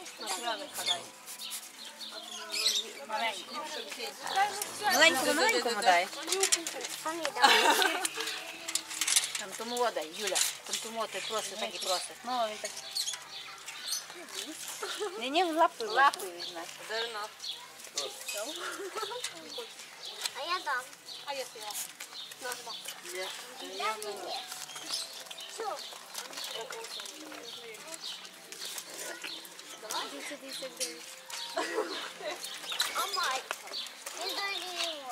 Маленькому дай. Помідор. Там тому вода, Юля. Там тому ти просить, так і просить. Ну, він так. Не лапи. Лапи візьме. Зерно. А я дам. А я сила. Я не. Все. Давай. 10 гривень. А мать? Не дай ему.